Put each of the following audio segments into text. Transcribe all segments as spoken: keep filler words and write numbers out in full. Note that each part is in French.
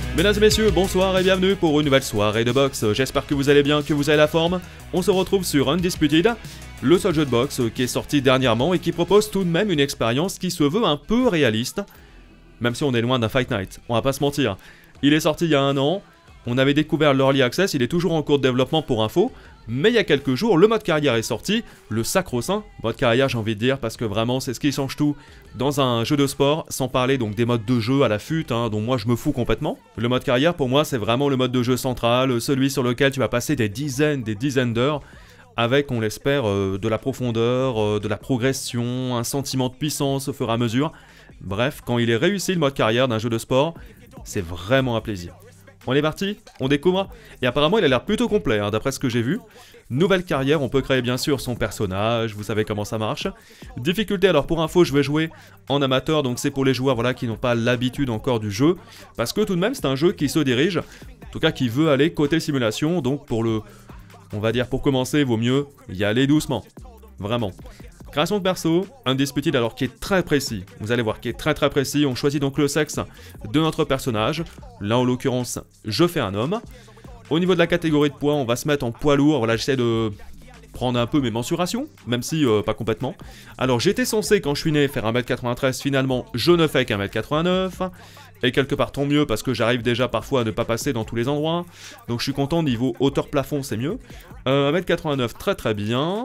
Mesdames et messieurs, bonsoir et bienvenue pour une nouvelle soirée de boxe. J'espère que vous allez bien, que vous avez la forme. On se retrouve sur Undisputed, le seul jeu de boxe qui est sorti dernièrement et qui propose tout de même une expérience qui se veut un peu réaliste. Même si on est loin d'un Fight Night, on va pas se mentir. Il est sorti il y a un an, on avait découvert l'Early Access, il est toujours en cours de développement pour info. Mais il y a quelques jours, le mode carrière est sorti, le sacro-saint mode carrière j'ai envie de dire, parce que vraiment c'est ce qui change tout dans un jeu de sport, sans parler donc des modes de jeu à la fut, hein, dont moi je me fous complètement. Le mode carrière pour moi c'est vraiment le mode de jeu central, celui sur lequel tu vas passer des dizaines, des dizaines d'heures, avec on l'espère euh, de la profondeur, euh, de la progression, un sentiment de puissance au fur et à mesure. Bref, quand il est réussi le mode carrière d'un jeu de sport, c'est vraiment un plaisir. On est parti, on découvre, et apparemment il a l'air plutôt complet, hein, d'après ce que j'ai vu. Nouvelle carrière, on peut créer bien sûr son personnage, vous savez comment ça marche. Difficulté, alors pour info je vais jouer en amateur, donc c'est pour les joueurs voilà, qui n'ont pas l'habitude encore du jeu. Parce que tout de même c'est un jeu qui se dirige, en tout cas qui veut aller côté simulation, donc pour le... On va dire pour commencer, vaut mieux y aller doucement, vraiment. Création de perso, Undisputed alors qui est très précis, vous allez voir qui est très très précis, on choisit donc le sexe de notre personnage, là en l'occurrence je fais un homme. Au niveau de la catégorie de poids, on va se mettre en poids lourd, voilà j'essaie de prendre un peu mes mensurations, même si euh, pas complètement. Alors j'étais censé quand je suis né faire un mètre quatre-vingt-treize, finalement je ne fais qu'un mètre quatre-vingt-neuf, et quelque part tant mieux parce que j'arrive déjà parfois à ne pas passer dans tous les endroits, donc je suis content niveau hauteur plafond c'est mieux. Euh, un mètre quatre-vingt-neuf très très bien.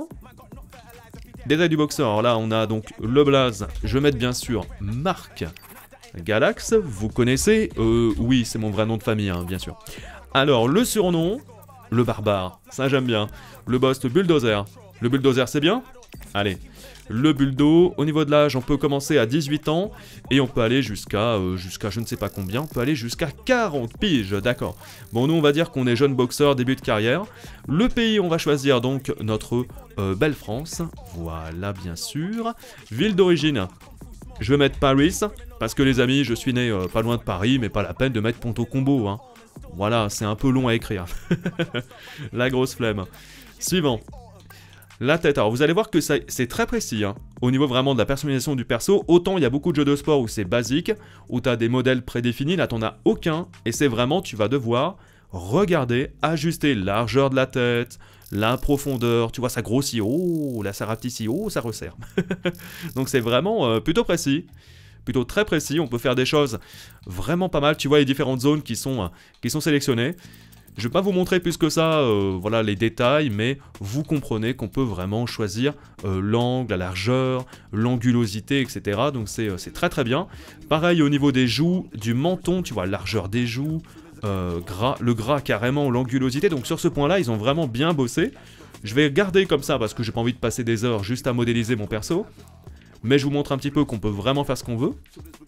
Détail du boxeur, alors là on a donc le blaze, je vais mettre bien sûr Marc Galax, vous connaissez, euh, oui c'est mon vrai nom de famille hein, bien sûr. Alors le surnom, le barbare, ça j'aime bien, le boss bulldozer, le bulldozer c'est bien. Allez, le bulldo, au niveau de l'âge on peut commencer à dix-huit ans et on peut aller jusqu'à euh, jusqu'à je ne sais pas combien, on peut aller jusqu'à quarante piges, d'accord. Bon nous on va dire qu'on est jeune boxeur, début de carrière. Le pays on va choisir donc notre euh, belle France, voilà bien sûr. Ville d'origine, je vais mettre Paris, parce que les amis je suis né euh, pas loin de Paris mais pas la peine de mettre Ponto Combo, hein. Voilà c'est un peu long à écrire. La grosse flemme. Suivant. La tête, alors vous allez voir que c'est très précis, hein. Au niveau vraiment de la personnalisation du perso, autant il y a beaucoup de jeux de sport où c'est basique, où tu as des modèles prédéfinis, là t'en as aucun, et c'est vraiment, tu vas devoir regarder, ajuster la largeur de la tête, la profondeur, tu vois ça grossit, oh, là ça rapetissit, oh, ça resserre. Donc c'est vraiment euh, plutôt précis, plutôt très précis, on peut faire des choses vraiment pas mal, tu vois les différentes zones qui sont, euh, qui sont sélectionnées. Je ne vais pas vous montrer plus que ça, euh, voilà les détails, mais vous comprenez qu'on peut vraiment choisir euh, l'angle, la largeur, l'angulosité, et cetera. Donc c'est euh, très très bien. Pareil au niveau des joues, du menton, tu vois, largeur des joues, euh, gras, le gras carrément, l'angulosité. Donc sur ce point-là, ils ont vraiment bien bossé. Je vais garder comme ça parce que j'ai pas envie de passer des heures juste à modéliser mon perso. Mais je vous montre un petit peu qu'on peut vraiment faire ce qu'on veut.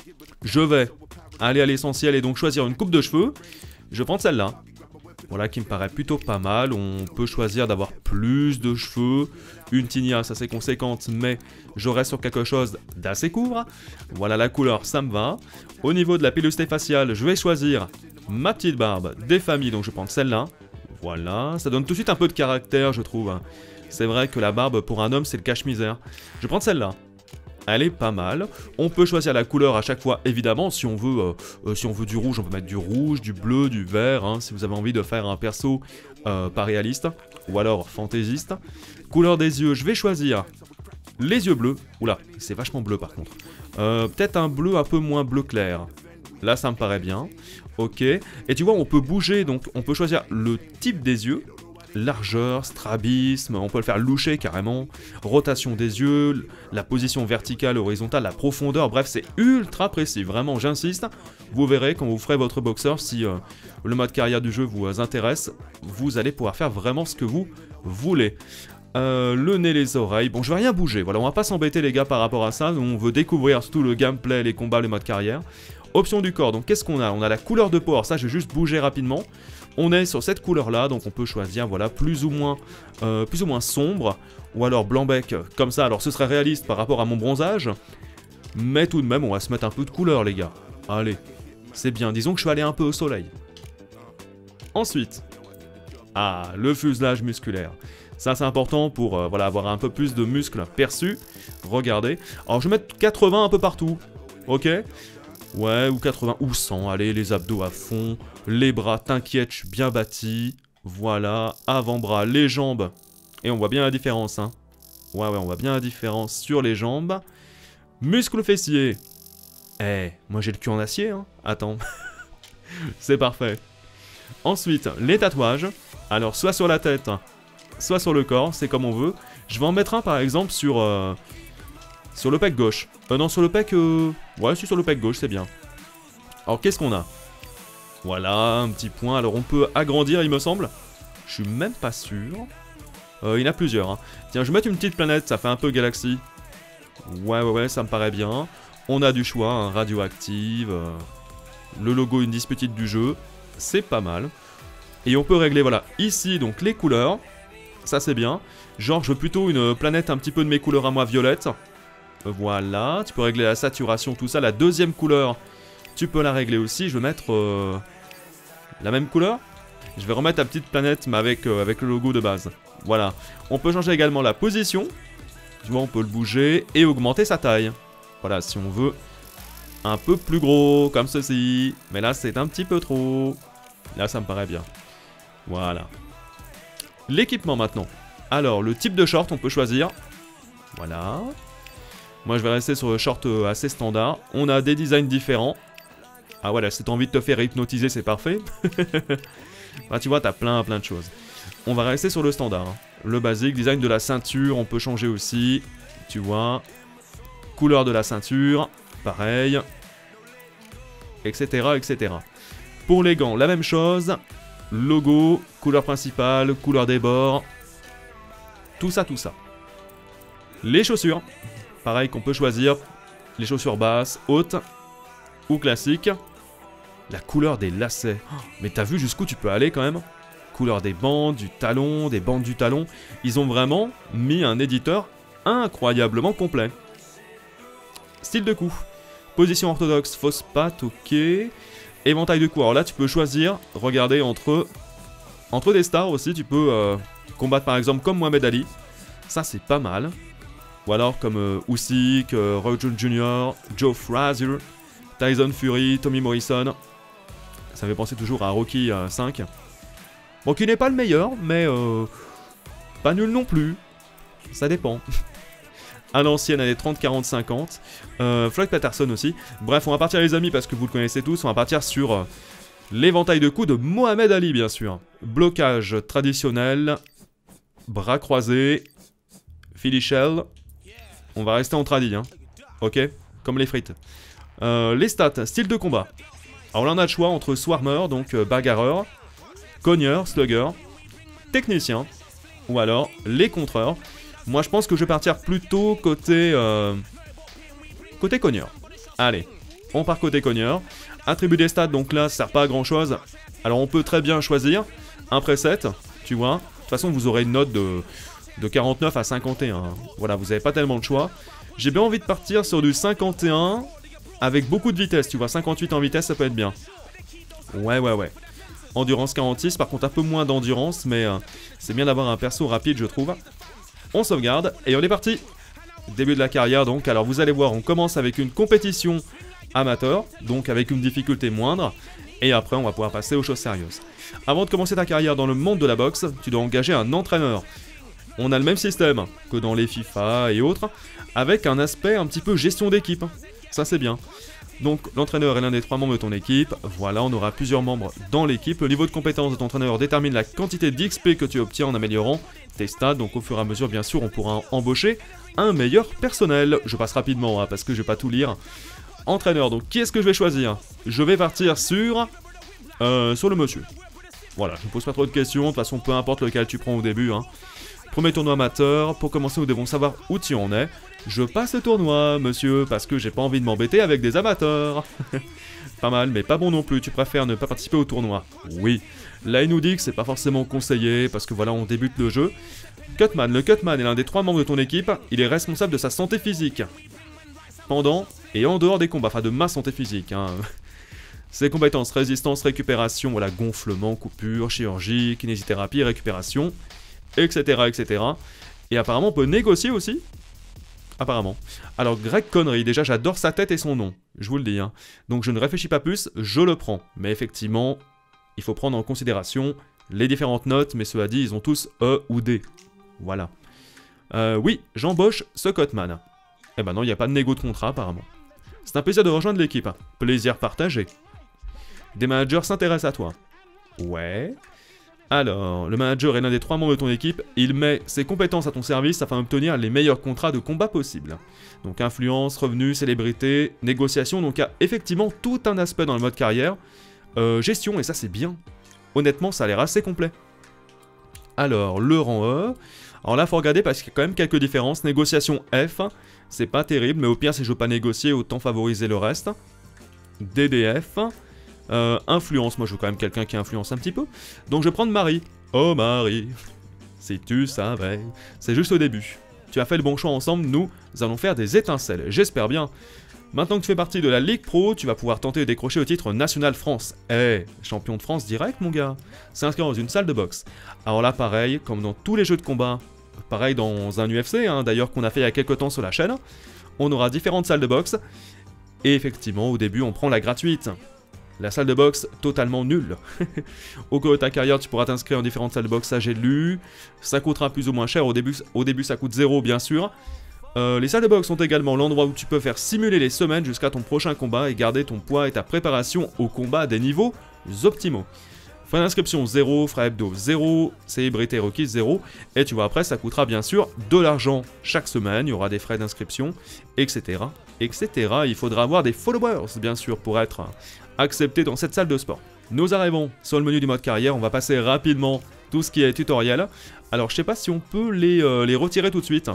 Je vais aller à l'essentiel et donc choisir une coupe de cheveux. Je vais prendre celle-là. Voilà qui me paraît plutôt pas mal, on peut choisir d'avoir plus de cheveux, une tignasse assez conséquente mais je reste sur quelque chose d'assez court. Voilà la couleur, ça me va. Au niveau de la pilosité faciale, je vais choisir ma petite barbe des familles, donc je vais prendre celle-là. Voilà, ça donne tout de suite un peu de caractère je trouve. C'est vrai que la barbe pour un homme c'est le cache-misère. Je vais prendre celle-là. Elle est pas mal. On peut choisir la couleur à chaque fois, évidemment. Si on veut, euh, euh, si on veut du rouge, on peut mettre du rouge, du bleu, du vert. Hein, si vous avez envie de faire un perso euh, pas réaliste ou alors fantaisiste. Couleur des yeux, je vais choisir les yeux bleus. Oula, c'est vachement bleu par contre. Euh, Peut-être un bleu un peu moins bleu clair. Là, ça me paraît bien. Ok. Et tu vois, on peut bouger, donc on peut choisir le type des yeux. Largeur, strabisme, on peut le faire loucher carrément, rotation des yeux, la position verticale, horizontale, la profondeur, bref c'est ultra précis, vraiment j'insiste, vous verrez quand vous ferez votre boxeur, si euh, le mode carrière du jeu vous intéresse, vous allez pouvoir faire vraiment ce que vous voulez. Euh, le nez, les oreilles, bon je vais rien bouger, voilà on va pas s'embêter les gars par rapport à ça, on veut découvrir tout le gameplay, les combats, le mode carrière. Option du corps, donc qu'est-ce qu'on a? On a la couleur de peau, alors ça je vais juste bouger rapidement. On est sur cette couleur là, donc on peut choisir voilà plus ou moins euh, plus ou moins sombre, ou alors blanc-bec, comme ça, alors ce serait réaliste par rapport à mon bronzage, mais tout de même on va se mettre un peu de couleur les gars. Allez, c'est bien, disons que je vais aller un peu au soleil. Ensuite, ah, le fuselage musculaire. Ça c'est important pour euh, voilà, avoir un peu plus de muscles perçus. Regardez, alors je vais mettre quatre-vingts un peu partout, ok. Ouais, ou quatre-vingts, ou cent, allez, les abdos à fond, les bras, t'inquiète, je suis bien bâti, voilà, avant-bras, les jambes, et on voit bien la différence, hein. Ouais, ouais, on voit bien la différence sur les jambes. Muscles fessiers. Eh, moi j'ai le cul en acier, hein. Attends. C'est parfait. Ensuite, les tatouages. Alors, soit sur la tête, soit sur le corps, c'est comme on veut. Je vais en mettre un, par exemple, sur... Euh, sur le pec gauche. Euh, non, sur le pec... Euh... Ouais, si, sur le pec gauche, c'est bien. Alors, qu'est-ce qu'on a? Voilà, un petit point. Alors, on peut agrandir, il me semble. Je suis même pas sûr. Euh, il y en a plusieurs, hein. Tiens, je vais mettre une petite planète, ça fait un peu galaxie. Ouais, ouais, ouais, ça me paraît bien. On a du choix, hein, radioactive, euh, le logo Undisputed du jeu, c'est pas mal. Et on peut régler, voilà, ici, donc, les couleurs. Ça, c'est bien. Genre, je veux plutôt une planète un petit peu de mes couleurs à moi, violette. Voilà, tu peux régler la saturation, tout ça. La deuxième couleur, tu peux la régler aussi. Je vais mettre euh, la même couleur. Je vais remettre la petite planète, mais avec, euh, avec le logo de base. Voilà. On peut changer également la position. Tu vois, on peut le bouger et augmenter sa taille. Voilà, si on veut un peu plus gros, comme ceci. Mais là, c'est un petit peu trop. Là, ça me paraît bien. Voilà. L'équipement maintenant. Alors, le type de short, on peut choisir. Voilà. Moi, je vais rester sur le short assez standard. On a des designs différents. Ah voilà, si t'as envie de te faire hypnotiser, c'est parfait. Bah, tu vois, t'as plein, plein de choses. On va rester sur le standard. Hein. Le basique, design de la ceinture, on peut changer aussi. Tu vois. Couleur de la ceinture, pareil. Etc, et cetera. Pour les gants, la même chose. Logo, couleur principale, couleur des bords. Tout ça, tout ça. Les chaussures. Pareil qu'on peut choisir. Les chaussures basses, hautes ou classiques. La couleur des lacets. Oh, mais t'as vu jusqu'où tu peux aller quand même? Couleur des bandes, du talon, des bandes du talon. Ils ont vraiment mis un éditeur incroyablement complet. Style de cou. Position orthodoxe, fausse patte, ok. Éventail de cou. Alors là, tu peux choisir, regardez, entre, entre des stars aussi. Tu peux euh, combattre par exemple comme Mohamed Ali. Ça, c'est pas mal. Ou alors comme euh, Usyk, euh, Roy Jones junior, Joe Frazier, Tyson Fury, Tommy Morrison. Ça me fait penser toujours à Rocky euh, cinq. Bon, qui n'est pas le meilleur, mais euh, pas nul non plus. Ça dépend. À l'ancienne, année trente, quarante, cinquante. Euh, Floyd Patterson aussi. Bref, on va partir les amis, parce que vous le connaissez tous. On va partir sur euh, l'éventail de coups de Mohamed Ali, bien sûr. Blocage traditionnel. Bras croisés. Philly Shell. On va rester en tradi, hein. Ok, comme les frites. Euh, les stats, style de combat. Alors là, on a le choix entre Swarmer, donc euh, bagarreur, cogneur, slugger, technicien, ou alors les contreurs. Moi, je pense que je vais partir plutôt côté... Euh, côté cogneur. Allez, on part côté cogneur. Attribut des stats, donc là, ça sert pas à grand-chose. Alors, on peut très bien choisir un preset, tu vois. De toute façon, vous aurez une note de, de quarante-neuf à cinquante et un. Voilà, vous n'avez pas tellement de choix. J'ai bien envie de partir sur du cinquante et un avec beaucoup de vitesse, tu vois. cinquante-huit en vitesse, ça peut être bien. Ouais, ouais, ouais. Endurance quarante-six, par contre, un peu moins d'endurance, mais euh, c'est bien d'avoir un perso rapide, je trouve. On sauvegarde et on est parti. Début de la carrière donc. Alors vous allez voir, on commence avec une compétition amateur, donc avec une difficulté moindre. Et après on va pouvoir passer aux choses sérieuses. Avant de commencer ta carrière dans le monde de la boxe, tu dois engager un entraîneur. On a le même système que dans les FIFA et autres, avec un aspect un petit peu gestion d'équipe. Ça c'est bien. Donc l'entraîneur est l'un des trois membres de ton équipe. Voilà, on aura plusieurs membres dans l'équipe. Le niveau de compétence de ton entraîneur détermine la quantité d'X P que tu obtiens en améliorant tes stats. Donc au fur et à mesure, bien sûr, on pourra embaucher un meilleur personnel. Je passe rapidement, hein, parce que je vais pas tout lire. Entraîneur, donc qui est-ce que je vais choisir? Je vais partir sur... Euh, sur le monsieur. Voilà, je ne pose pas trop de questions. De toute façon, peu importe lequel tu prends au début, hein. Premier tournoi amateur. Pour commencer, nous devons savoir où tu en es. Je passe le tournoi, monsieur, parce que j'ai pas envie de m'embêter avec des amateurs. Pas mal, mais pas bon non plus. Tu préfères ne pas participer au tournoi? Oui. Là, il nous dit que c'est pas forcément conseillé, parce que voilà, on débute le jeu. Cutman. Le Cutman est l'un des trois membres de ton équipe. Il est responsable de sa santé physique. Pendant et en dehors des combats. Enfin, de ma santé physique, hein. Ses compétences, résistance, récupération, voilà, gonflement, coupure, chirurgie, kinésithérapie, récupération, et cetera, et cetera. Et apparemment, on peut négocier aussi. apparemment. Alors, Greg Connery, déjà, j'adore sa tête et son nom, je vous le dis. Hein. Donc, je ne réfléchis pas plus, je le prends. Mais effectivement, il faut prendre en considération les différentes notes, mais cela dit, ils ont tous E ou D. Voilà. Euh, oui, j'embauche ce Cotman. Eh ben non, il n'y a pas de négo de contrat, apparemment. C'est un plaisir de rejoindre l'équipe. Plaisir partagé. Des managers s'intéressent à toi. Ouais. Alors, le manager est l'un des trois membres de ton équipe. Il met ses compétences à ton service afin d'obtenir les meilleurs contrats de combat possibles. Donc, influence, revenus, célébrité, négociation. Donc, il y a effectivement tout un aspect dans le mode carrière. Euh, gestion, et ça, c'est bien. Honnêtement, ça a l'air assez complet. Alors, le rang E. Alors là, il faut regarder parce qu'il y a quand même quelques différences. Négociation F, c'est pas terrible, mais au pire, si je veux pas négocier, autant favoriser le reste. D D F. Euh, influence, moi je veux quand même quelqu'un qui influence un petit peu. Donc je vais prendre Marie. Oh Marie, si tu savais. C'est juste au début. Tu as fait le bon choix ensemble, nous allons faire des étincelles, j'espère bien. Maintenant que tu fais partie de la Ligue Pro, tu vas pouvoir tenter de décrocher le titre National France. Eh, hey, champion de France direct mon gars. C'est inscrit dans une salle de boxe. Alors là pareil, comme dans tous les jeux de combat, pareil dans un U F C, hein, d'ailleurs qu'on a fait il y a quelques temps sur la chaîne, on aura différentes salles de boxe. Et effectivement, au début on prend la gratuite. La salle de boxe, totalement nulle. Au cours de ta carrière, tu pourras t'inscrire en différentes salles de boxe, ça j'ai lu. Ça coûtera plus ou moins cher, au début, au début ça coûte zéro bien sûr. Euh, les salles de boxe sont également l'endroit où tu peux faire simuler les semaines jusqu'à ton prochain combat et garder ton poids et ta préparation au combat à des niveaux optimaux. Frais d'inscription zéro, frais hebdo zéro, célébrité requise zéro, et tu vois après ça coûtera bien sûr de l'argent chaque semaine, il y aura des frais d'inscription, et cetera, et cetera. Il faudra avoir des followers bien sûr pour être accepté dans cette salle de sport. Nous arrivons sur le menu du mode carrière, on va passer rapidement tout ce qui est tutoriel. Alors je sais pas si on peut les, euh, les retirer tout de suite.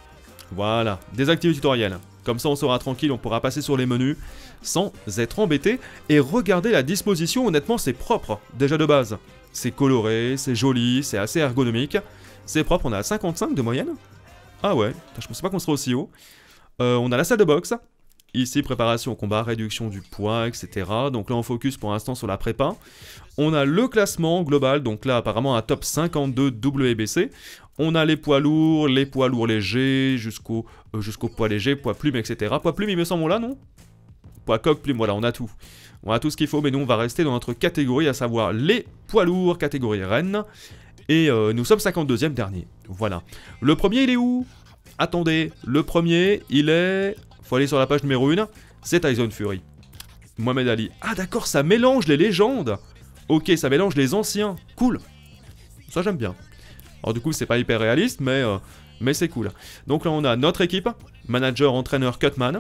Voilà, désactiver le tutoriel. Comme ça on sera tranquille, on pourra passer sur les menus sans être embêté. Et regardez la disposition, honnêtement c'est propre, déjà de base. C'est coloré, c'est joli, c'est assez ergonomique. C'est propre, on a cinquante-cinq de moyenne. Ah ouais, je pensais pas qu'on serait aussi haut. Euh, on a la salle de boxe. Ici, préparation au combat, réduction du poids, et cetera. Donc là, on focus pour l'instant sur la prépa. On a le classement global, donc là, apparemment, un top cinquante-deux W B C. On a les poids lourds, les poids lourds légers, jusqu'au euh, jusqu'au poids léger, poids plume, et cetera. Poids plume, il me semble, là, non? Poids coq, plume, voilà, on a tout. On a tout ce qu'il faut, mais nous, on va rester dans notre catégorie, à savoir les poids lourds, catégorie reine. Et euh, nous sommes cinquante-deuxième dernier. Voilà. Le premier, il est où? Attendez, le premier, il est... Faut aller sur la page numéro un, c'est Tyson Fury. Mohamed Ali. Ah d'accord, ça mélange les légendes. Ok, ça mélange les anciens. Cool. Ça j'aime bien. Alors du coup, c'est pas hyper réaliste, mais, euh, mais c'est cool. Donc là, on a notre équipe. Manager, entraîneur, Cutman.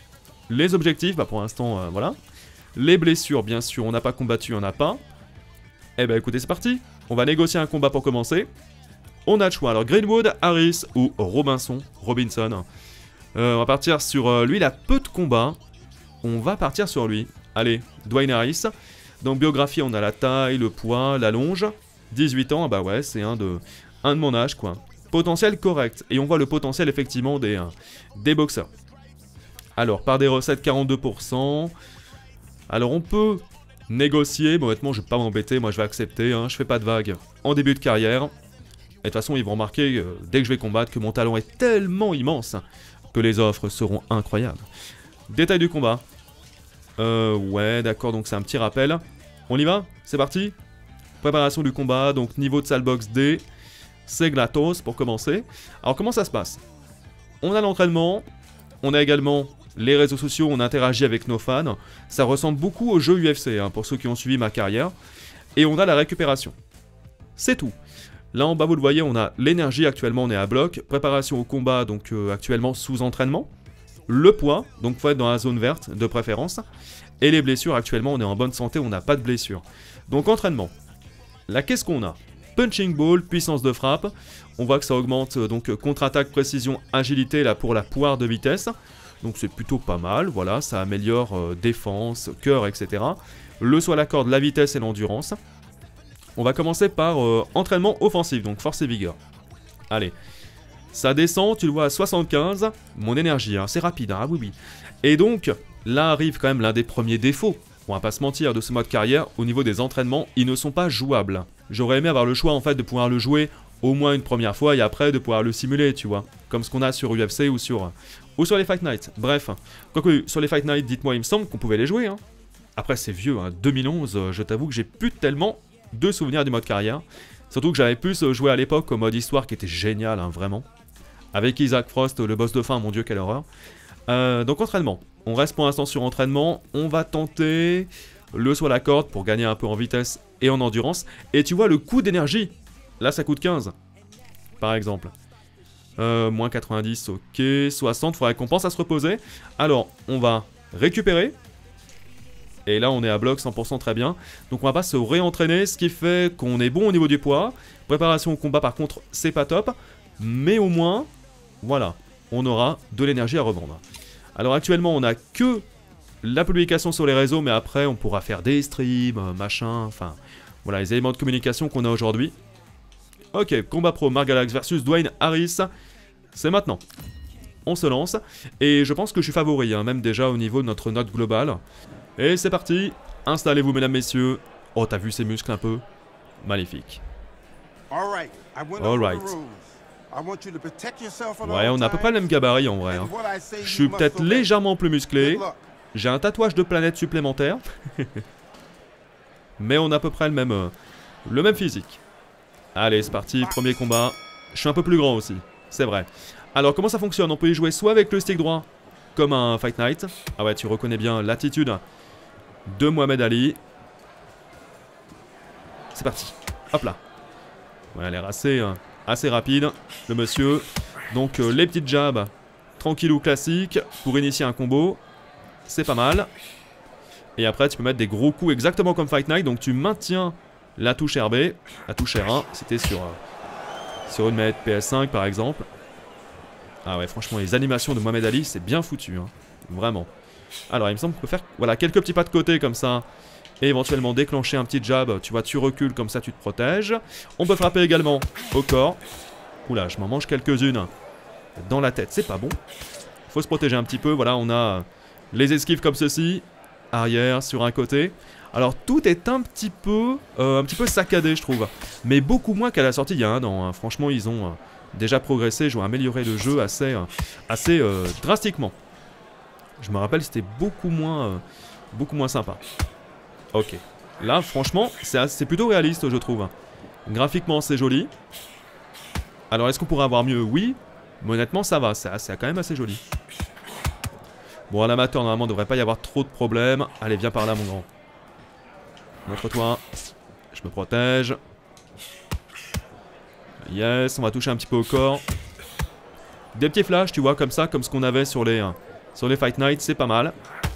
Les objectifs, bah pour l'instant, euh, voilà. Les blessures, bien sûr, on n'a pas combattu, on n'a pas. Eh ben écoutez, c'est parti. On va négocier un combat pour commencer. On a le choix. Alors Greenwood, Harris ou Robinson. Robinson. Euh, on va partir sur euh, lui, il a peu de combats. On va partir sur lui. Allez, Dwayne Harris. Donc biographie, on a la taille, le poids, la longe. dix-huit ans, bah ouais, c'est un de, un de mon âge, quoi. Potentiel correct. Et on voit le potentiel, effectivement, des, euh, des boxeurs. Alors, par des recettes, quarante-deux pour cent. Alors, on peut négocier. Bon, honnêtement, je vais pas m'embêter. Moi, je vais accepter. Hein, je fais pas de vagues en début de carrière. Et de toute façon, ils vont remarquer, euh, dès que je vais combattre, que mon talent est tellement immense que les offres seront incroyables. Détail du combat. Euh, ouais, d'accord, donc c'est un petit rappel. On y va? C'est parti? Préparation du combat, donc niveau de salle box D. C'est Glatos pour commencer. Alors, comment ça se passe? On a l'entraînement. On a également les réseaux sociaux, on interagit avec nos fans. Ça ressemble beaucoup au jeu U F C, hein, pour ceux qui ont suivi ma carrière. Et on a la récupération. C'est tout. Là en bas vous le voyez, on a l'énergie, actuellement on est à bloc, préparation au combat, donc euh, actuellement sous entraînement, le poids, donc faut être dans la zone verte de préférence, et les blessures, actuellement on est en bonne santé, on n'a pas de blessures. Donc entraînement, là qu'est-ce qu'on a? Punching ball, puissance de frappe, on voit que ça augmente euh, donc contre-attaque, précision, agilité là pour la poire de vitesse, donc c'est plutôt pas mal, voilà, ça améliore euh, défense, cœur, et cetera. Le saut à la corde, la vitesse et l'endurance. On va commencer par euh, entraînement offensif, donc force et vigueur. Allez, ça descend, tu le vois à soixante-quinze, mon énergie, hein, c'est rapide, hein, ah oui oui. Et donc, là arrive quand même l'un des premiers défauts, on va pas se mentir, de ce mode carrière, au niveau des entraînements, ils ne sont pas jouables. J'aurais aimé avoir le choix en fait de pouvoir le jouer au moins une première fois et après de pouvoir le simuler, tu vois. Comme ce qu'on a sur U F C ou sur, ou sur les Fight Night. Bref, quoique sur les Fight Night, dites-moi, il me semble qu'on pouvait les jouer. Hein. Après, c'est vieux, hein. deux mille onze, je t'avoue que j'ai plus tellement de souvenirs du mode carrière. Surtout que j'avais plus joué à l'époque au mode histoire qui était génial, hein, vraiment. Avec Isaac Frost, le boss de fin, mon dieu, quelle horreur. Euh, donc entraînement. On reste pour l'instant sur entraînement. On va tenter le saut à la corde pour gagner un peu en vitesse et en endurance. Et tu vois le coût d'énergie. Là, ça coûte quinze. Par exemple. Euh, moins quatre-vingt-dix, ok. soixante, faudrait qu'on pense à se reposer. Alors, on va récupérer. Et là, on est à bloc cent pour cent, très bien. Donc, on va pas se réentraîner, ce qui fait qu'on est bon au niveau du poids. Préparation au combat, par contre, c'est pas top. Mais au moins, voilà, on aura de l'énergie à revendre. Alors, actuellement, on n'a que la publication sur les réseaux, mais après, on pourra faire des streams, machin, enfin... Voilà, les éléments de communication qu'on a aujourd'hui. Ok, combat pro, Margalax versus Dwayne Harris. C'est maintenant. On se lance. Et je pense que je suis favori, hein, même déjà au niveau de notre note globale. Et c'est parti. Installez-vous, mesdames, messieurs. Oh, t'as vu ces muscles un peu? Magnifique. Alright. Ouais, on a à peu près le même gabarit en vrai. Hein. Je suis peut-être légèrement plus musclé. J'ai un tatouage de planète supplémentaire. Mais on a à peu près le même, euh, le même physique. Allez, c'est parti, premier combat. Je suis un peu plus grand aussi, c'est vrai. Alors, comment ça fonctionne? On peut y jouer soit avec le stick droit, comme un Fight Night. Ah ouais, tu reconnais bien l'attitude de Mohamed Ali. C'est parti, hop là. Ouais, elle a l'air assez, euh, assez rapide, le monsieur. Donc, euh, les petites jabs, tranquillou classique, pour initier un combo. C'est pas mal. Et après, tu peux mettre des gros coups exactement comme Fight Night. Donc, tu maintiens la touche R B, la touche R un. C'était sur, euh, sur une manette P S cinq, par exemple. Ah ouais, franchement, les animations de Mohamed Ali, c'est bien foutu. Hein. Vraiment. Alors, il me semble qu'on peut faire voilà, quelques petits pas de côté comme ça. Et éventuellement déclencher un petit jab. Tu vois, tu recules comme ça, tu te protèges. On peut frapper également au corps. Oula, je m'en mange quelques-unes dans la tête. C'est pas bon. Faut se protéger un petit peu. Voilà, on a les esquives comme ceci. Arrière, sur un côté. Alors tout est un petit peu euh, un petit peu saccadé, je trouve. Mais beaucoup moins qu'à la sortie il y a un an. Hein. Franchement, ils ont euh, déjà progressé, ils ont amélioré le jeu assez, euh, assez euh, drastiquement. Je me rappelle, c'était beaucoup moins, euh, beaucoup moins sympa. Ok. Là, franchement, c'est plutôt réaliste, je trouve. Graphiquement, c'est joli. Alors, est-ce qu'on pourrait avoir mieux? Oui. Mais honnêtement, ça va. C'est quand même assez joli. Bon, à l'amateur, normalement, il ne devrait pas y avoir trop de problèmes. Allez, viens par là, mon grand. Montre-toi. Je me protège. Yes, on va toucher un petit peu au corps. Des petits flashs, tu vois, comme ça, comme ce qu'on avait sur les, euh, sur les Fight Night, c'est pas mal.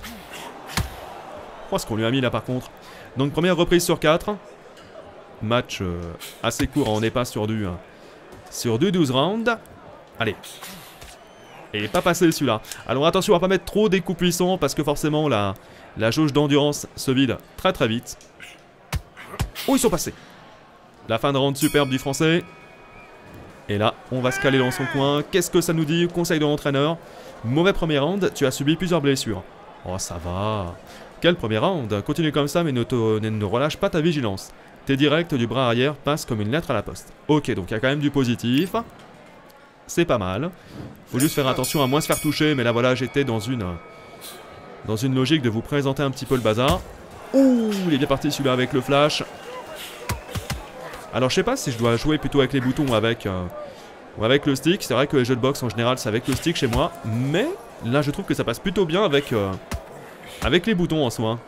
Oh, ce qu'on lui a mis là, par contre. Donc, première reprise sur quatre. Match euh, assez court, on n'est pas sur du, euh, sur du douze rounds. Allez. Et pas passé celui-là. Alors attention à pas mettre trop des coups puissants parce que forcément la, la jauge d'endurance se vide très très vite. Oh, ils sont passés. La fin de round superbe du français. Et là, on va se caler dans son coin. Qu'est-ce que ça nous dit? Conseil de l'entraîneur. Mauvais premier round, tu as subi plusieurs blessures. Oh, ça va. Quel premier round? Continue comme ça mais ne, te, ne, ne relâche pas ta vigilance. Tes directs du bras arrière passent comme une lettre à la poste. Ok, donc il y a quand même du positif. C'est pas mal. Faut juste faire attention à moins se faire toucher. Mais là, voilà, j'étais dans une dans une logique de vous présenter un petit peu le bazar. Ouh, il est bien parti celui-là avec le flash. Alors, je sais pas si je dois jouer plutôt avec les boutons ou avec, euh, ou avec le stick. C'est vrai que les jeux de boxe, en général, c'est avec le stick chez moi. Mais là, je trouve que ça passe plutôt bien avec, euh, avec les boutons en soi.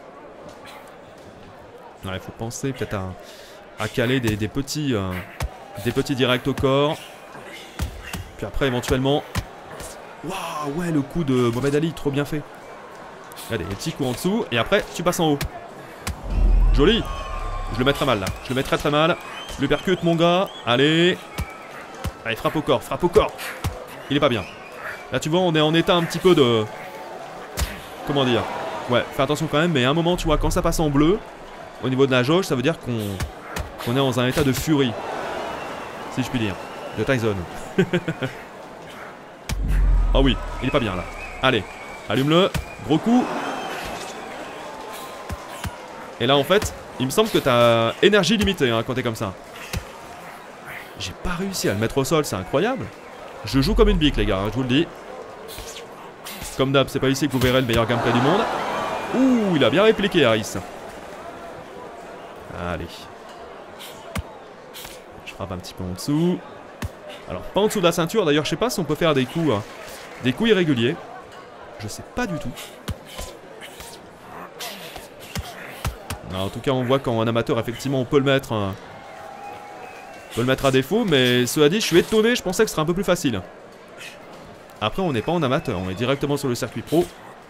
Il ouais, faut penser peut-être à, à caler des, des, petits, euh, des petits directs au corps. Puis après, éventuellement... Waouh, ouais, le coup de Mohamed Ali, trop bien fait. Regardez, les petits coups en dessous, et après, tu passes en haut. Joli. Je le mets très mal, là. Je le mets très très mal. Je le percute, mon gars. Allez. Allez, frappe au corps, frappe au corps. Il est pas bien. Là, tu vois, on est en état un petit peu de... Comment dire? Ouais, fais attention quand même, mais à un moment, tu vois, quand ça passe en bleu, au niveau de la jauge, ça veut dire qu'on qu'on est dans un état de furie. Si je puis dire. De Tyson. Oh oui, il est pas bien là. Allez, allume-le. Gros coup. Et là en fait, il me semble que t'as énergie limitée hein, quand t'es comme ça. J'ai pas réussi à le mettre au sol, c'est incroyable. Je joue comme une bique les gars, hein, je vous le dis. Comme d'hab, c'est pas ici que vous verrez le meilleur gameplay du monde. Ouh, il a bien répliqué Harris. Allez. Je frappe un petit peu en dessous. Alors pas en dessous de la ceinture, d'ailleurs je sais pas si on peut faire des coups, hein, des coups irréguliers. Je sais pas du tout. Non, en tout cas on voit qu'en amateur effectivement on peut le mettre hein, on peut le mettre à défaut, mais cela dit je suis étonné, je pensais que ce serait un peu plus facile. Après on n'est pas en amateur, on est directement sur le circuit pro.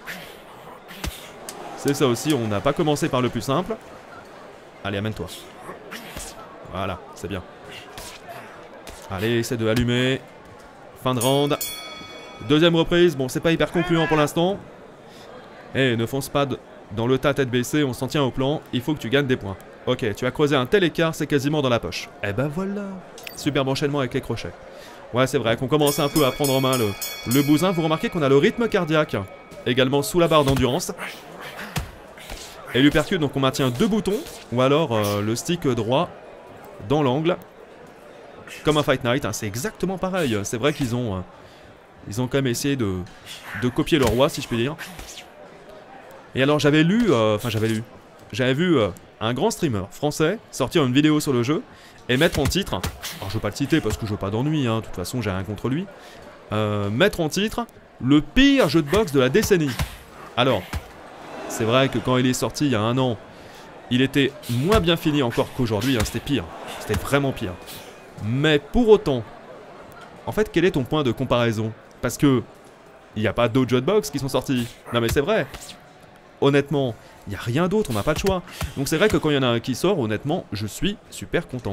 C'est ça aussi, on n'a pas commencé par le plus simple. Allez, amène-toi. Voilà, c'est bien. Allez, essaie de allumer. Fin de round. Deuxième reprise, bon c'est pas hyper concluant pour l'instant. Eh, ne fonce pas de... dans le tas tête baissée, on s'en tient au plan, il faut que tu gagnes des points. Ok, tu as creusé un tel écart, c'est quasiment dans la poche. Eh ben voilà. Superbe enchaînement avec les crochets. Ouais, c'est vrai qu'on commence un peu à prendre en main le, le bousin. Vous remarquez qu'on a le rythme cardiaque également sous la barre d'endurance. Et l'uppercut, donc on maintient deux boutons, ou alors euh, le stick droit dans l'angle. Comme un Fight Night, hein, c'est exactement pareil. C'est vrai qu'ils ont, euh, ils ont quand même essayé de, de copier le roi, si je puis dire. Et alors j'avais lu, euh, enfin j'avais lu, j'avais vu euh, un grand streamer français sortir une vidéo sur le jeu et mettre en titre, alors je veux pas le citer parce que je veux pas d'ennui, hein, de toute façon j'ai rien contre lui, euh, mettre en titre le pire jeu de boxe de la décennie. Alors, c'est vrai que quand il est sorti il y a un an, il était moins bien fini encore qu'aujourd'hui, hein, c'était pire, c'était vraiment pire. Mais pour autant, en fait quel est ton point de comparaison? Parce que il n'y a pas d'autres jeux de boxe qui sont sortis, non mais c'est vrai. Honnêtement, il n'y a rien d'autre, on n'a pas de choix. Donc c'est vrai que quand il y en a un qui sort, honnêtement, je suis super content.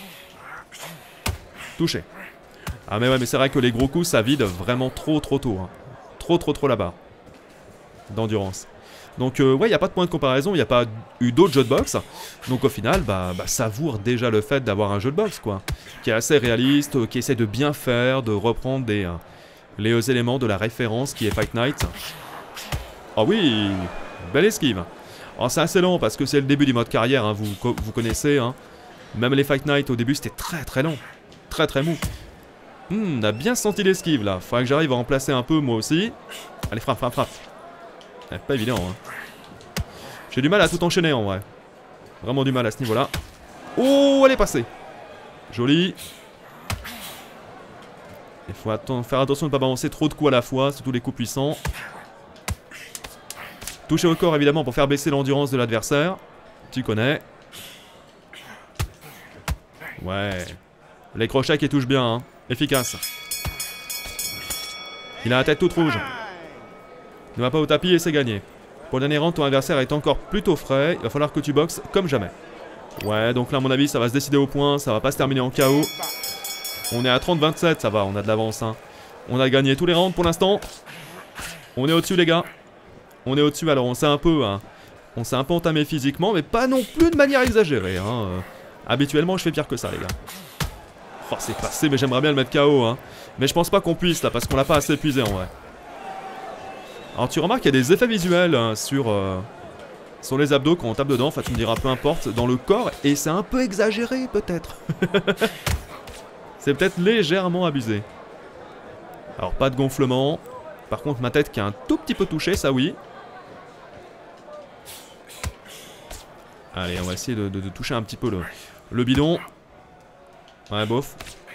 Touché. Ah mais ouais, mais c'est vrai que les gros coups, ça vide vraiment trop trop tôt. Hein. Trop trop trop la barre d'endurance. Donc euh, ouais, il n'y a pas de point de comparaison, il n'y a pas eu d'autres jeux de boxe. Donc au final, bah, bah savoure déjà le fait d'avoir un jeu de boxe, quoi. Qui est assez réaliste, euh, qui essaie de bien faire, de reprendre des, euh, les euh, éléments de la référence qui est Fight Night. Ah oui, belle esquive. Alors c'est assez lent parce que c'est le début du mode carrière, hein, vous, vous connaissez. Hein. Même les Fight Night au début c'était très très lent. Très très mou. Hmm, on a bien senti l'esquive là. Faudrait que j'arrive à en placer un peu moi aussi. Allez, frappe, frappe, frappe. Eh, pas évident. Hein. J'ai du mal à tout enchaîner en vrai. Vraiment du mal à ce niveau-là. Oh, elle est passée. Joli. Il faut atten- faire attention de ne pas balancer trop de coups à la fois, surtout les coups puissants. Toucher au corps évidemment pour faire baisser l'endurance de l'adversaire. Tu connais. Ouais. Les crochets qui touchent bien, hein. Efficace. Il a la tête toute rouge. Ne va pas au tapis et c'est gagné. Pour le dernier round, ton adversaire est encore plutôt frais. Il va falloir que tu boxes comme jamais. Ouais, donc là à mon avis ça va se décider au point. Ça va pas se terminer en K O. On est à trente vingt-sept, ça va, on a de l'avance. Hein. On a gagné tous les rounds pour l'instant. On est au-dessus les gars. On est au-dessus, alors on s'est un peu hein, on s'est un peu entamé physiquement, mais pas non plus de manière exagérée. Hein. Euh, habituellement, je fais pire que ça, les gars. Oh, c'est passé, mais j'aimerais bien le mettre K O. Hein. Mais je pense pas qu'on puisse, là, parce qu'on l'a pas assez épuisé, en vrai. Alors, tu remarques qu'il y a des effets visuels hein, sur, euh, sur les abdos quand on tape dedans. Enfin, tu me diras, peu importe, dans le corps. Et c'est un peu exagéré, peut-être. C'est peut-être légèrement abusé. Alors, pas de gonflement. Par contre, ma tête qui est un tout petit peu touchée, ça oui. Allez, on va essayer de, de, de toucher un petit peu le, le bidon. Ouais, bof.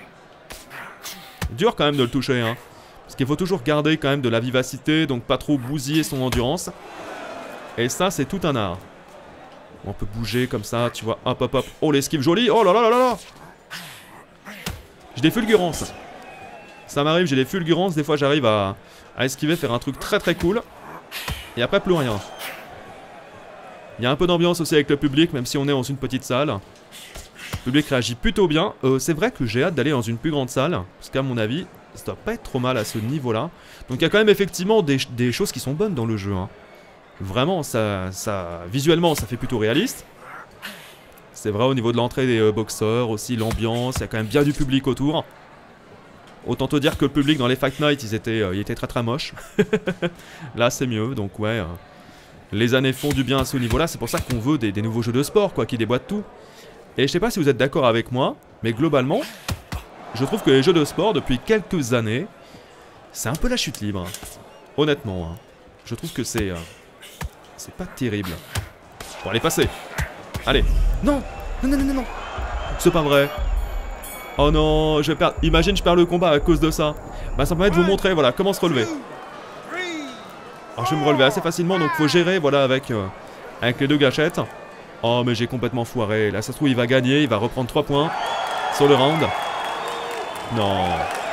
Dur quand même de le toucher, hein. Parce qu'il faut toujours garder quand même de la vivacité, donc pas trop bousiller son endurance. Et ça, c'est tout un art. On peut bouger comme ça, tu vois. Hop, hop, hop. Oh, l'esquive jolie. Oh là là là là là. J'ai des fulgurances. Ça m'arrive, j'ai des fulgurances. Des fois, j'arrive à, à esquiver, faire un truc très très cool. Et après, plus rien. Il y a un peu d'ambiance aussi avec le public, même si on est dans une petite salle. Le public réagit plutôt bien. Euh, c'est vrai que j'ai hâte d'aller dans une plus grande salle. Parce qu'à mon avis, ça doit pas être trop mal à ce niveau-là. Donc il y a quand même effectivement des, des choses qui sont bonnes dans le jeu. Hein. Vraiment, ça, ça, visuellement, ça fait plutôt réaliste. C'est vrai au niveau de l'entrée des euh, boxeurs, aussi l'ambiance, il y a quand même bien du public autour. Autant te dire que le public dans les Fight Night, ils étaient, euh, ils étaient très très moches. Là, c'est mieux, donc ouais. Euh, les années font du bien à ce niveau-là, c'est pour ça qu'on veut des, des nouveaux jeux de sport, quoi, qui déboîtent tout. Et je sais pas si vous êtes d'accord avec moi, mais globalement, je trouve que les jeux de sport, depuis quelques années, c'est un peu la chute libre. Honnêtement, hein. Je trouve que c'est... Euh, c'est pas terrible. Bon, allez, passez. Allez. Non. Non, non, non, non, non. C'est pas vrai. Oh non, je vais perdre... Imagine, je perds le combat à cause de ça. Bah, ça me permet de vous montrer, voilà, comment se relever. Alors, je vais me relever assez facilement, donc faut gérer, voilà, avec, euh, avec les deux gâchettes. Oh, mais j'ai complètement foiré. Là, ça se trouve, il va gagner, il va reprendre trois points sur le round. Non.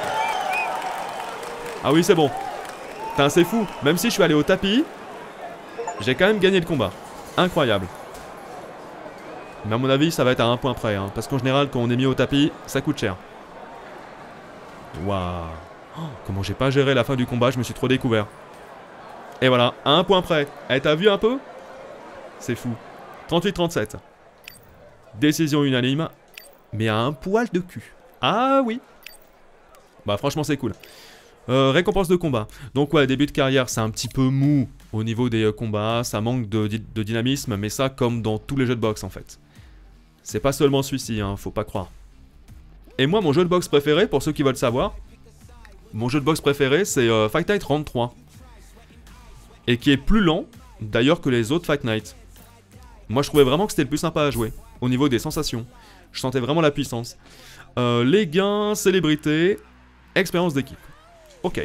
Ah oui, c'est bon. Putain, c'est fou. Même si je suis allé au tapis, j'ai quand même gagné le combat. Incroyable. Mais à mon avis, ça va être à un point près. Hein, parce qu'en général, quand on est mis au tapis, ça coûte cher. Waouh. Oh, comment j'ai pas géré la fin du combat, je me suis trop découvert. Et voilà, à un point près. Eh, t'as vu un peu? C'est fou. trente-huit trente-sept. Décision unanime. Mais à un poil de cul. Ah oui. Bah franchement, c'est cool. Euh, récompense de combat. Donc ouais, début de carrière, c'est un petit peu mou au niveau des euh, combats. Ça manque de, de dynamisme, mais ça comme dans tous les jeux de boxe en fait. C'est pas seulement celui-ci, hein, faut pas croire. Et moi, mon jeu de boxe préféré, pour ceux qui veulent savoir, mon jeu de boxe préféré, c'est euh, Fight Night Round trois. Et qui est plus lent, d'ailleurs, que les autres Fight Night. Moi, je trouvais vraiment que c'était le plus sympa à jouer, au niveau des sensations. Je sentais vraiment la puissance. Euh, les gains, célébrité, expérience d'équipe. Ok.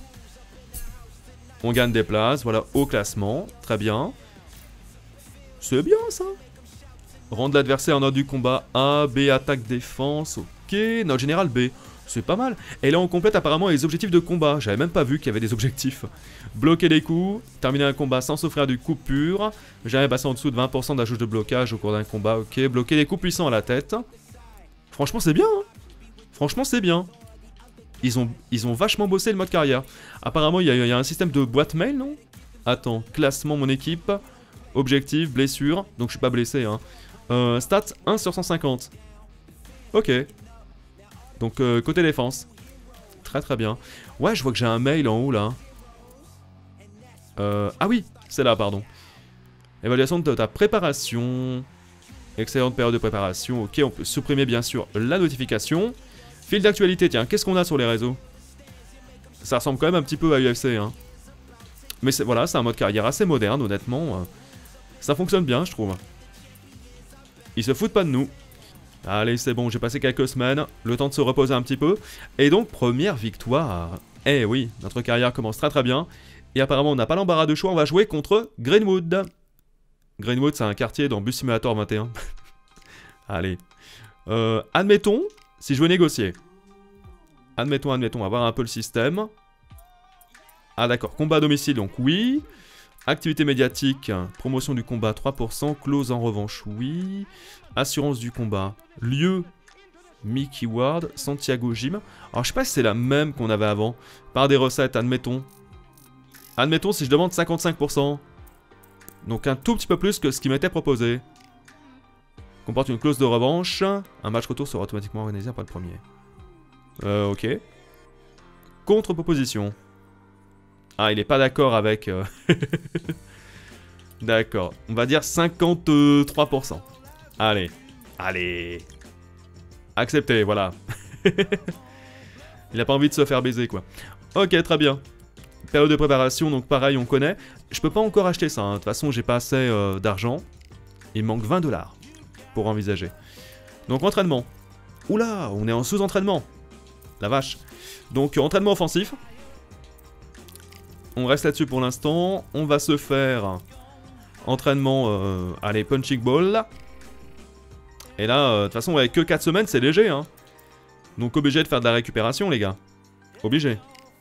On gagne des places, voilà, au classement. Très bien. C'est bien, ça. Rendre l'adversaire en ordre du combat A, B, attaque, défense. Ok. Note générale B. C'est pas mal. Et là, on complète apparemment les objectifs de combat. J'avais même pas vu qu'il y avait des objectifs. Bloquer les coups. Terminer un combat sans souffrir du coup pur. Jamais passer en dessous de vingt pour cent d'ajout de blocage au cours d'un combat. Ok. Bloquer les coups puissants à la tête. Franchement, c'est bien. Hein. Franchement, c'est bien. Ils ont, ils ont vachement bossé le mode carrière. Apparemment, il y, y a un système de boîte mail, non? Attends. Classement, mon équipe. Objectif, blessure. Donc, je suis pas blessé, hein. Euh, stats un sur cent cinquante. Ok. Donc euh, côté défense. Très très bien. Ouais, je vois que j'ai un mail en haut là. Euh, ah oui, c'est là, pardon. Évaluation de ta préparation. Excellente période de préparation. Ok, on peut supprimer bien sûr la notification. Fil d'actualité, tiens, qu'est-ce qu'on a sur les réseaux? Ça ressemble quand même un petit peu à U F C, hein. Mais voilà, c'est un mode carrière assez moderne, honnêtement. Ça fonctionne bien, je trouve. Ils se foutent pas de nous. Allez, c'est bon, j'ai passé quelques semaines, le temps de se reposer un petit peu. Et donc, première victoire. Eh oui, notre carrière commence très très bien. Et apparemment, on n'a pas l'embarras de choix, on va jouer contre Greenwood. Greenwood, c'est un quartier dans Bus Simulator vingt et un. Allez. Euh, admettons, si je veux négocier. Admettons, admettons, on va voir un peu le système. Ah d'accord, combat à domicile, donc oui. Activité médiatique, promotion du combat trois pour cent, clause en revanche, oui. Assurance du combat, lieu, Mickey Ward, Santiago Gym. Alors je sais pas si c'est la même qu'on avait avant. Par des recettes, admettons. Admettons si je demande cinquante-cinq pour cent. Donc un tout petit peu plus que ce qui m'était proposé. Comporte une clause de revanche. Un match retour sera automatiquement organisé après le premier. Euh, ok. Contre-proposition. Ah, il est pas d'accord avec... Euh... D'accord. On va dire cinquante-trois pour cent. Allez. Allez. Accepté, voilà. Il a pas envie de se faire baiser, quoi. Ok, très bien. Période de préparation, donc pareil, on connaît. Je peux pas encore acheter ça, hein. De toute façon, j'ai pas assez euh, d'argent. Il me manque vingt dollars pour envisager. Donc, entraînement. Oula, on est en sous-entraînement. La vache. Donc, entraînement offensif. On reste là-dessus pour l'instant. On va se faire entraînement, euh, allez, punching ball. Et là, euh, de toute façon, avec que quatre semaines, c'est léger, hein. Donc obligé de faire de la récupération, les gars. Obligé.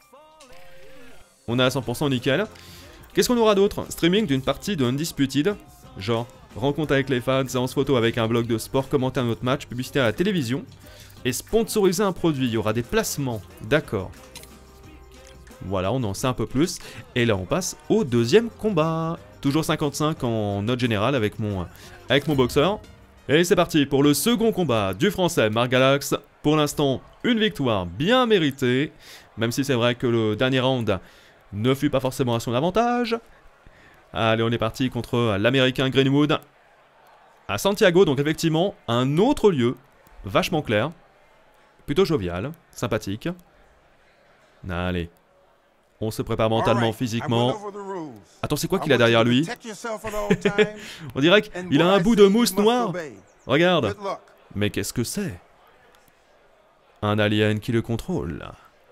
On est à cent pour cent, nickel. Qu'est-ce qu'on aura d'autre? Streaming d'une partie de Undisputed. Genre, rencontre avec les fans, séance photo avec un blog de sport, commenter un autre match, publicité à la télévision. Et sponsoriser un produit. Il y aura des placements. D'accord. Voilà, on en sait un peu plus. Et là, on passe au deuxième combat. Toujours cinquante-cinq en note générale avec mon, avec mon boxeur. Et c'est parti pour le second combat du français Marc Galax. Pour l'instant, une victoire bien méritée. Même si c'est vrai que le dernier round ne fut pas forcément à son avantage. Allez, on est parti contre l'américain Greenwood. À Santiago, donc effectivement, un autre lieu. Vachement clair. Plutôt jovial, sympathique. Allez. On se prépare mentalement, physiquement. Attends, c'est quoi qu'il a derrière lui? On dirait qu'il a un bout de mousse noire. Regarde. Mais qu'est-ce que c'est? Un alien qui le contrôle.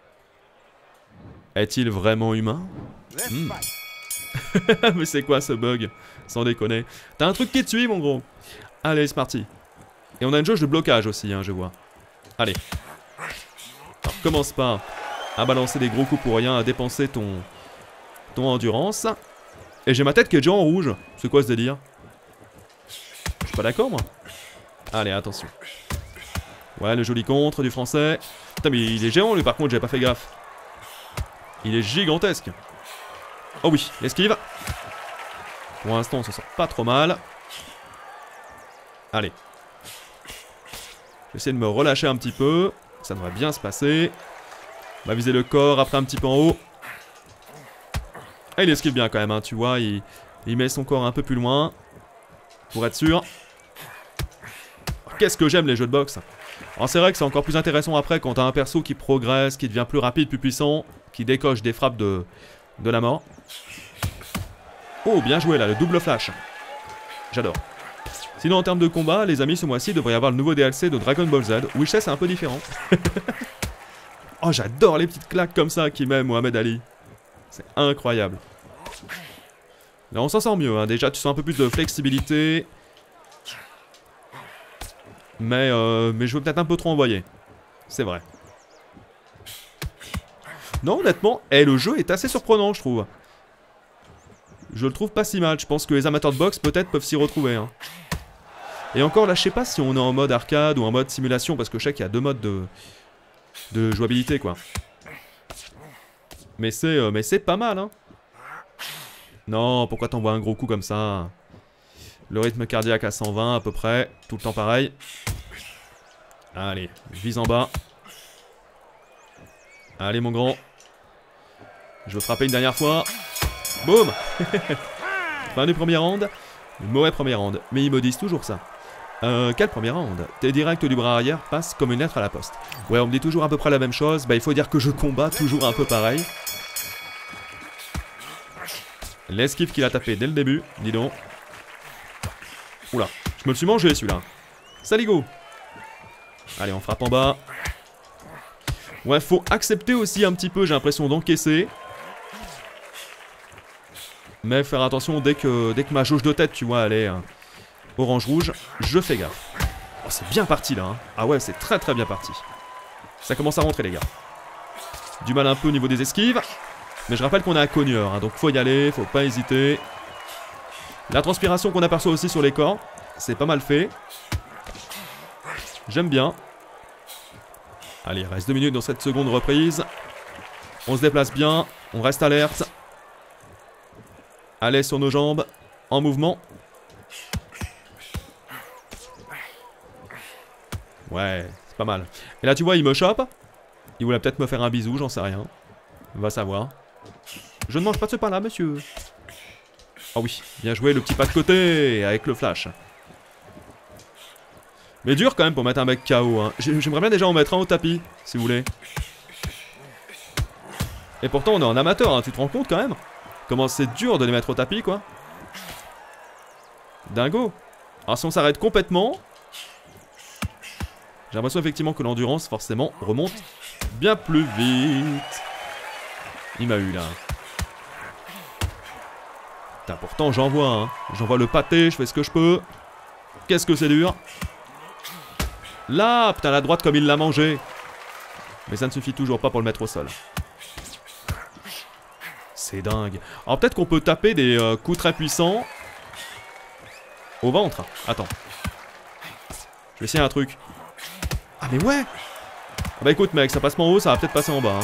Est-il vraiment humain? hmm. Mais c'est quoi ce bug? Sans déconner. T'as un truc qui te suit, mon gros. Allez, c'est parti. Et on a une jauge de blocage aussi, hein, je vois. Allez. Alors, commence pas à balancer des gros coups pour rien, à dépenser ton, ton endurance. Et j'ai ma tête qui est déjà en rouge. C'est quoi ce délire? Je suis pas d'accord, moi. Allez, attention. Ouais, le joli contre du français. Putain, mais il est géant, lui, par contre, j'ai pas fait gaffe. Il est gigantesque. Oh oui, l'esquive. Pour l'instant, on s'en sort pas trop mal. Allez. Je vais essayer de me relâcher un petit peu. Ça devrait bien se passer. On va viser le corps, après un petit peu en haut. Ah, il esquive bien quand même, hein, tu vois. Il, il met son corps un peu plus loin. Pour être sûr. Qu'est-ce que j'aime les jeux de boxe. Alors c'est vrai que c'est encore plus intéressant après quand t'as un perso qui progresse, qui devient plus rapide, plus puissant, qui décoche des frappes de, de la mort. Oh, bien joué là, le double flash. J'adore. Sinon en termes de combat, les amis, ce mois-ci, il devrait y avoir le nouveau D L C de Dragon Ball Z. Oui, je sais, c'est un peu différent. Oh, j'adore les petites claques comme ça qui met Mohamed Ali. C'est incroyable. Là, on s'en sort mieux, hein. Déjà, tu sens un peu plus de flexibilité. Mais, euh, mais je veux peut-être un peu trop envoyer. C'est vrai. Non, honnêtement, eh, le jeu est assez surprenant, je trouve. Je le trouve pas si mal. Je pense que les amateurs de boxe, peut-être, peuvent s'y retrouver. Hein. Et encore, là, je sais pas si on est en mode arcade ou en mode simulation, parce que je sais qu'il y a deux modes de, de jouabilité, quoi. Mais c'est euh, mais c'est pas mal, hein. Non, pourquoi t'envoies un gros coup comme ça? Le rythme cardiaque à cent vingt, à peu près. Tout le temps pareil. Allez, je vise en bas. Allez, mon grand. Je veux frapper une dernière fois. Boum. Fin du premier round. Mauvais premier round. Mais ils me disent toujours ça. Euh, quel premier round? Tes directs du bras arrière passent comme une lettre à la poste. Ouais, on me dit toujours à peu près la même chose. Bah, il faut dire que je combats toujours un peu pareil. L'esquive qu'il a tapé dès le début. Dis donc. Oula, je me le suis mangé celui-là. Saligo. Allez, on frappe en bas. Ouais, faut accepter aussi un petit peu, j'ai l'impression d'encaisser. Mais faire attention dès que, dès que ma jauge de tête, tu vois, elle est euh, orange-rouge, je fais gaffe. Oh, c'est bien parti là. Hein. Ah ouais, c'est très très bien parti. Ça commence à rentrer, les gars. Du mal un peu au niveau des esquives. Mais je rappelle qu'on est à cogneur, hein, donc faut y aller, faut pas hésiter. La transpiration qu'on aperçoit aussi sur les corps, c'est pas mal fait. J'aime bien. Allez, il reste deux minutes dans cette seconde reprise. On se déplace bien, on reste alerte. Allez sur nos jambes, en mouvement. Ouais, c'est pas mal. Et là tu vois, il me chope. Il voulait peut-être me faire un bisou, j'en sais rien. On va savoir. Je ne mange pas de ce pain là, monsieur. Oh oui, bien joué le petit pas de côté avec le flash. Mais dur quand même pour mettre un mec K O. Hein. J'aimerais bien déjà en mettre un au tapis, si vous voulez. Et pourtant on est en amateur, hein. Tu te rends compte quand même? Comment c'est dur de les mettre au tapis, quoi. Dingo. Alors si on s'arrête complètement, j'ai l'impression effectivement que l'endurance forcément remonte bien plus vite. Il m'a eu là. Putain, pourtant j'envoie, hein. J'envoie le pâté, je fais ce que je peux. Qu'est-ce que c'est dur. Là, putain, la droite comme il l'a mangé. Mais ça ne suffit toujours pas pour le mettre au sol. C'est dingue. Alors peut-être qu'on peut taper des euh, coups très puissants au ventre. Attends. Je vais essayer un truc. Ah mais ouais. Ah bah écoute mec, ça passe pas en haut, ça va peut-être passer en bas. Hein.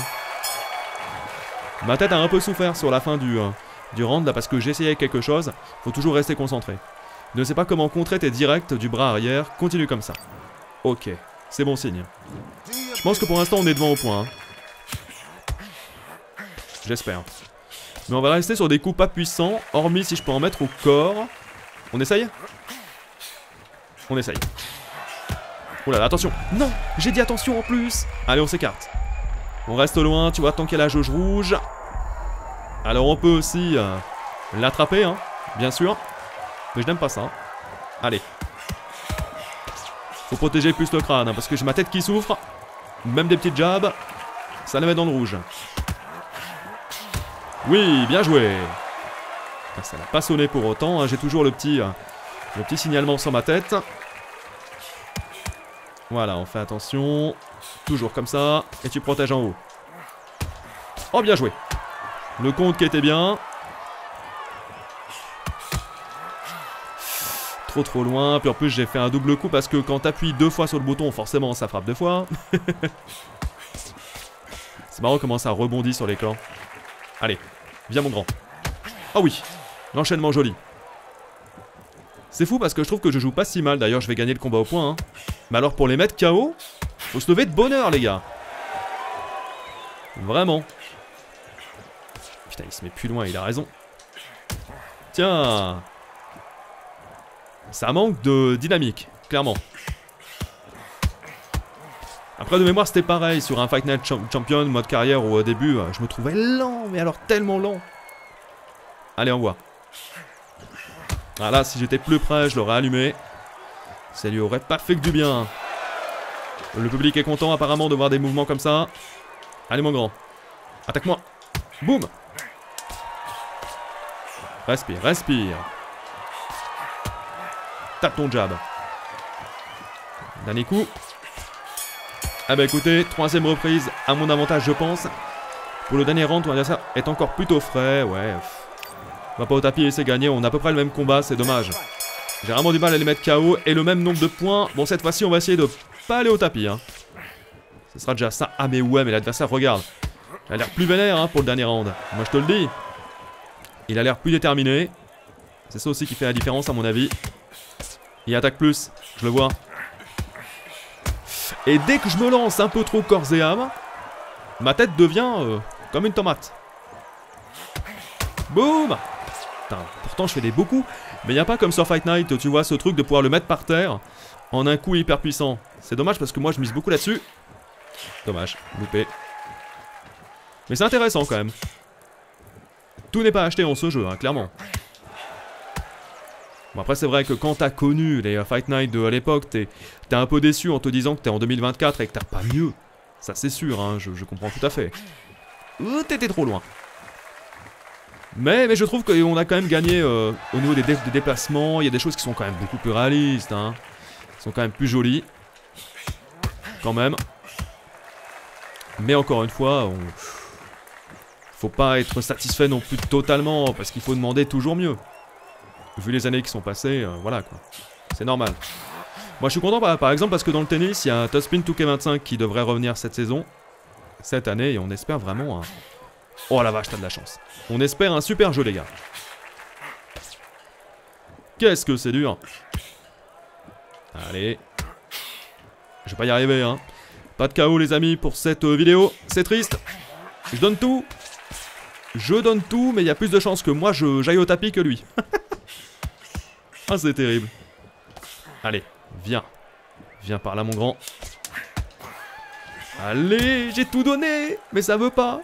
Ma tête a un peu souffert sur la fin du, euh, du round là parce que j'essayais quelque chose. Faut toujours rester concentré. Ne sais pas comment contrer tes directs du bras arrière. Continue comme ça. Ok, c'est bon signe. Je pense que pour l'instant on est devant au point. Hein. J'espère. Mais on va rester sur des coups pas puissants, hormis si je peux en mettre au corps. On essaye? On essaye. Oh là là, attention. Non, j'ai dit attention en plus. Allez, on s'écarte. On reste loin, tu vois, tant qu'il y a la jauge rouge. Alors on peut aussi euh, l'attraper, hein, bien sûr. Mais je n'aime pas ça. Allez. Faut protéger plus le crâne, hein, parce que j'ai ma tête qui souffre. Même des petites jabs, ça les met dans le rouge. Oui, bien joué. Ça n'a pas sonné pour autant, hein, j'ai toujours le petit, euh, le petit signalement sur ma tête. Voilà, on fait attention. Toujours comme ça, et tu protèges en haut. Oh, bien joué. Le compte qui était bien. Trop trop loin, puis en plus j'ai fait un double coup parce que quand t'appuies deux fois sur le bouton, forcément ça frappe deux fois. C'est marrant comment ça rebondit sur l'écran. Allez, viens mon grand. Oh oui, l'enchaînement joli. C'est fou parce que je trouve que je joue pas si mal, d'ailleurs je vais gagner le combat au point. Hein. Mais alors pour les mettre K O, faut se lever de bonheur les gars. Vraiment. Putain, il se met plus loin, il a raison. Tiens. Ça manque de dynamique, clairement. Après de mémoire c'était pareil sur un Fight Night Champion mode carrière où au début je me trouvais lent, mais alors tellement lent. Allez, on voit. Ah là, si j'étais plus près, je l'aurais allumé. Ça lui aurait pas fait que du bien. Le public est content apparemment de voir des mouvements comme ça. Allez mon grand. Attaque-moi. Boum. Respire, respire. Tape ton jab. Dernier coup. Ah bah écoutez, troisième reprise à mon avantage je pense. Pour le dernier round, ton adversaire est encore plutôt frais, ouais. On va pas au tapis et c'est gagné, on a à peu près le même combat, c'est dommage. J'ai vraiment du mal à les mettre K O et le même nombre de points. Bon, cette fois-ci on va essayer de pas aller au tapis, hein. Ce sera déjà ça. Ah mais ouais, mais l'adversaire, regarde. Il a l'air plus vénère hein, pour le dernier round. Moi je te le dis. Il a l'air plus déterminé. C'est ça aussi qui fait la différence à mon avis. Il attaque plus, je le vois. Et dès que je me lance un peu trop corps et âme, ma tête devient euh, comme une tomate. Boum. Putain, pourtant je fais des beaux coups. Mais il n'y a pas comme sur Fight Night, tu vois, ce truc de pouvoir le mettre par terre en un coup hyper puissant. C'est dommage parce que moi je mise beaucoup là-dessus. Dommage, loupé. Mais c'est intéressant quand même. Tout n'est pas acheté en ce jeu, hein, clairement. Bon après c'est vrai que quand t'as connu les Fight Night de l'époque, t'es un peu déçu en te disant que t'es en deux mille vingt-quatre et que t'as pas mieux. Ça c'est sûr, hein, je, je comprends tout à fait. Euh, T'étais trop loin. Mais, mais je trouve qu'on a quand même gagné euh, au niveau des, dé des déplacements. Il y a des choses qui sont quand même beaucoup plus réalistes. Hein. Qui sont quand même plus jolies. Quand même. Mais encore une fois, on... faut pas être satisfait non plus totalement. Parce qu'il faut demander toujours mieux. Vu les années qui sont passées, euh, voilà quoi. C'est normal. Moi je suis content par, par exemple parce que dans le tennis, il y a un Topspin deux K vingt-cinq qui devrait revenir cette saison. Cette année, et on espère vraiment un... Oh la vache, t'as de la chance. On espère un super jeu les gars. Qu'est-ce que c'est dur. Allez. Je vais pas y arriver hein. Pas de K O les amis pour cette vidéo. C'est triste. Je donne tout. Je donne tout, mais il y a plus de chances que moi j'aille au tapis que lui. Ah c'est terrible. Allez, viens. Viens par là mon grand. Allez, j'ai tout donné. Mais ça veut pas.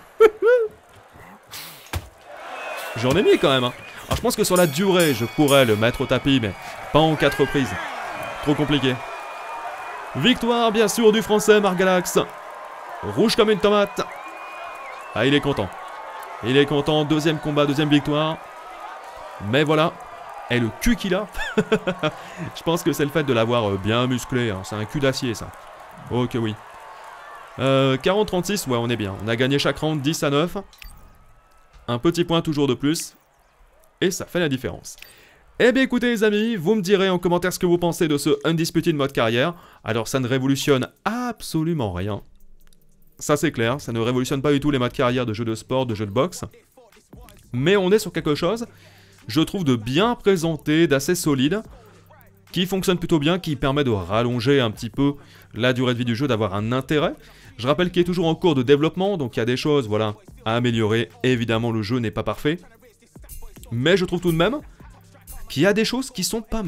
J'en ai mis quand même hein. Alors je pense que sur la durée je pourrais le mettre au tapis, mais pas en quatre reprises. Trop compliqué. Victoire bien sûr du français Margalax. Rouge comme une tomate. Ah il est content. Il est content, deuxième combat, deuxième victoire. Mais voilà. Et le cul qu'il a. Je pense que c'est le fait de l'avoir bien musclé hein. C'est un cul d'acier ça. Ok oui. euh, quarante trente-six, ouais on est bien. On a gagné chaque round dix à neuf. Un petit point toujours de plus. Et ça fait la différence. Eh bien écoutez les amis, vous me direz en commentaire ce que vous pensez de ce Undisputed mode carrière. Alors ça ne révolutionne absolument rien. Ça c'est clair, ça ne révolutionne pas du tout les modes carrière de jeux de sport, de jeux de boxe. Mais on est sur quelque chose, je trouve, de bien présenté, d'assez solide, qui fonctionne plutôt bien, qui permet de rallonger un petit peu la durée de vie du jeu, d'avoir un intérêt. Je rappelle qu'il est toujours en cours de développement, donc il y a des choses voilà, à améliorer. Évidemment, le jeu n'est pas parfait. Mais je trouve tout de même qu'il y a des choses qui sont pas mal.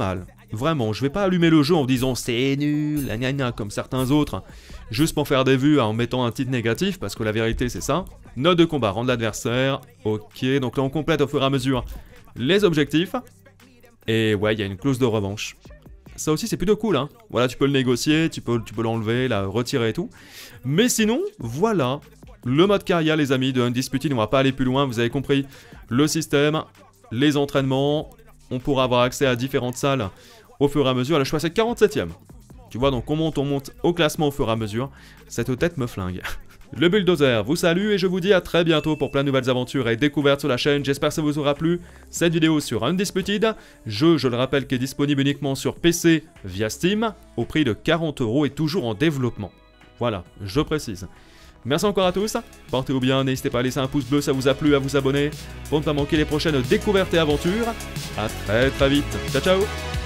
Vraiment, je vais pas allumer le jeu en disant c'est nul, gna gna gna, comme certains autres, juste pour faire des vues en mettant un titre négatif, parce que la vérité c'est ça. Note de combat, rendre l'adversaire, ok, donc là on complète au fur et à mesure les objectifs. Et ouais, il y a une clause de revanche. Ça aussi c'est plutôt cool, hein. Voilà, tu peux le négocier, tu peux, tu peux l'enlever, la retirer et tout. Mais sinon, voilà, le mode carrière les amis de Undisputed, on va pas aller plus loin, vous avez compris. Le système, les entraînements, on pourra avoir accès à différentes salles au fur et à mesure. Là je suis passé quarante-septième. Tu vois, donc on monte, on monte au classement au fur et à mesure. Cette tête me flingue. Le Bulldozer vous salue et je vous dis à très bientôt pour plein de nouvelles aventures et découvertes sur la chaîne. J'espère que ça vous aura plu. Cette vidéo sur Undisputed, jeu, je le rappelle, qui est disponible uniquement sur P C via Steam, au prix de quarante euros et toujours en développement. Voilà, je précise. Merci encore à tous, portez-vous bien, n'hésitez pas à laisser un pouce bleu, ça vous a plu, à vous abonner pour ne pas manquer les prochaines découvertes et aventures. A très très vite, ciao ciao.